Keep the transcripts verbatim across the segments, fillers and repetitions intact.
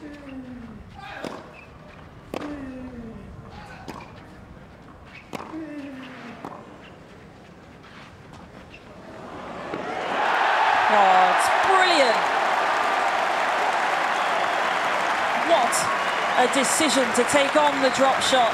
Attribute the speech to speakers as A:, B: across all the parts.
A: Oh, it's brilliant. What a decision to take on the drop shot.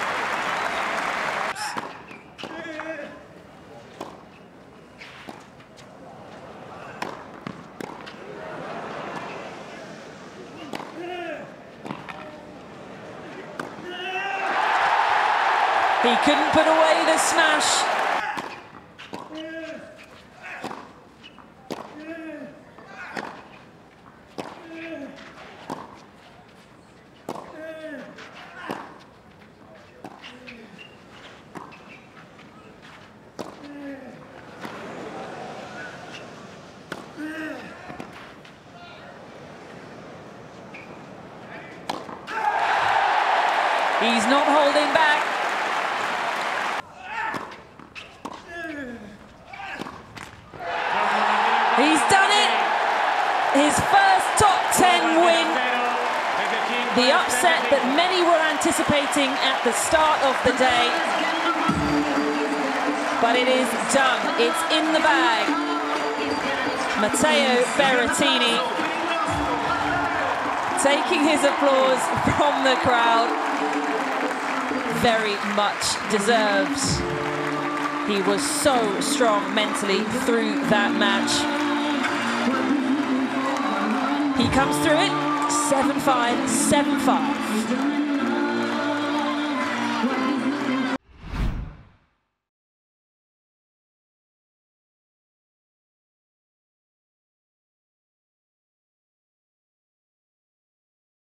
A: He couldn't put away the smash. He's not holding back. He's done it! His first top ten win. The upset that many were anticipating at the start of the day. But it is done. It's in the bag. Matteo Berrettini taking his applause from the crowd. Very much deserved. He was so strong mentally through that match. He comes through it, seven five, seven five.